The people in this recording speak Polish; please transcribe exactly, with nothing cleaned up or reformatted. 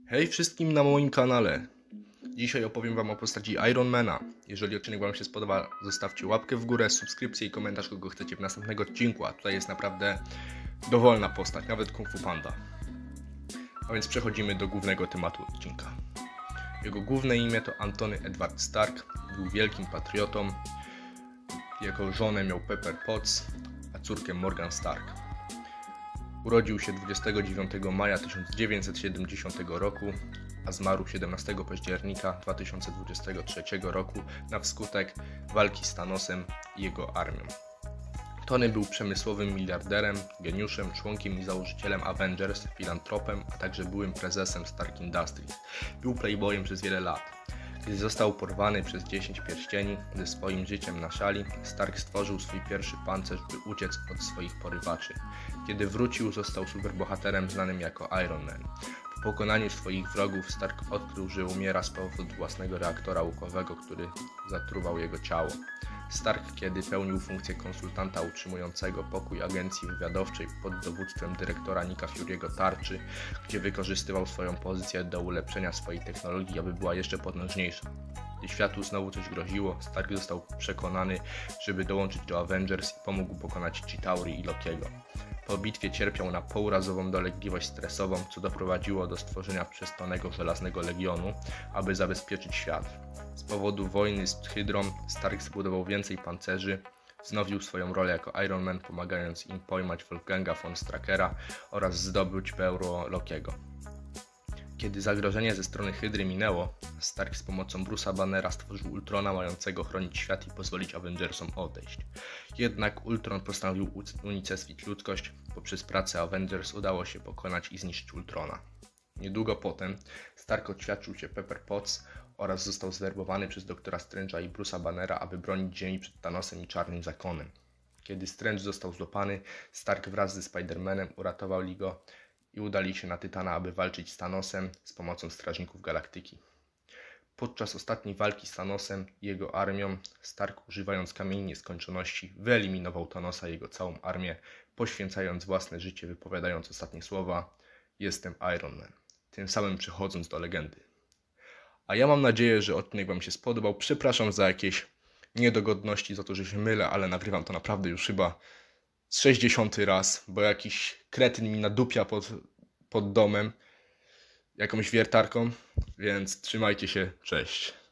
Hej wszystkim na moim kanale. Dzisiaj opowiem wam o postaci Ironmana. Jeżeli odcinek wam się spodoba, zostawcie łapkę w górę, subskrypcję i komentarz, kogo chcecie w następnego odcinku. A tutaj jest naprawdę dowolna postać, nawet Kung Fu Panda. A więc przechodzimy do głównego tematu odcinka. Jego główne imię to Antony Edward Stark. Był wielkim patriotą. Jego żonę miał Pepper Potts, a córkę Morgan Stark. Urodził się dwudziestego dziewiątego maja tysiąc dziewięćset siedemdziesiątego roku, a zmarł siedemnastego października dwa tysiące dwudziestego trzeciego roku na wskutek walki z Thanosem i jego armią. Tony był przemysłowym miliarderem, geniuszem, członkiem i założycielem Avengers, filantropem, a także byłym prezesem Stark Industries. Był playboyem przez wiele lat. Gdy został porwany przez dziesięć pierścieni ze swoim życiem na szali, Stark stworzył swój pierwszy pancerz, by uciec od swoich porywaczy. Kiedy wrócił, został superbohaterem znanym jako Iron Man. Po pokonaniu swoich wrogów Stark odkrył, że umiera z powodu własnego reaktora łukowego, który zatruwał jego ciało. Stark, kiedy pełnił funkcję konsultanta utrzymującego pokój agencji wywiadowczej pod dowództwem dyrektora Nicka Fury'ego Tarczy, gdzie wykorzystywał swoją pozycję do ulepszenia swojej technologii, aby była jeszcze potężniejsza. Gdy światu znowu coś groziło, Stark został przekonany, żeby dołączyć do Avengers i pomógł pokonać Chitauri i Lokiego. Po bitwie cierpiał na pourazową dolegliwość stresową, co doprowadziło do stworzenia przestanego Żelaznego Legionu, aby zabezpieczyć świat. Z powodu wojny z Hydrą Stark zbudował więcej pancerzy, wznowił swoją rolę jako Iron Man, pomagając im pojmać Wolfganga von Strakera oraz zdobyć perło Lokiego. Kiedy zagrożenie ze strony Hydry minęło, Stark z pomocą Bruce'a Bannera stworzył Ultrona mającego chronić świat i pozwolić Avengersom odejść. Jednak Ultron postanowił unicestwić ludzkość. Poprzez pracę Avengers udało się pokonać i zniszczyć Ultrona. Niedługo potem Stark oświadczył się Pepper Potts oraz został zwerbowany przez doktora Strange'a i Bruce'a Bannera, aby bronić Ziemi przed Thanosem i Czarnym Zakonem. Kiedy Strange został złapany, Stark wraz ze Spider-Manem uratowali go i udali się na Tytana, aby walczyć z Thanosem z pomocą Strażników Galaktyki. Podczas ostatniej walki z Thanosem i jego armią, Stark, używając Kamieni Nieskończoności, wyeliminował Thanosa i jego całą armię, poświęcając własne życie, wypowiadając ostatnie słowa: "Jestem Iron Man", tym samym przechodząc do legendy. A ja mam nadzieję, że odcinek wam się spodobał. Przepraszam za jakieś niedogodności, za to, że się mylę, ale nagrywam to naprawdę już chyba z sześćdziesiąty raz, bo jakiś kretyn mi nadupia pod, pod domem jakąś wiertarką, więc trzymajcie się, cześć.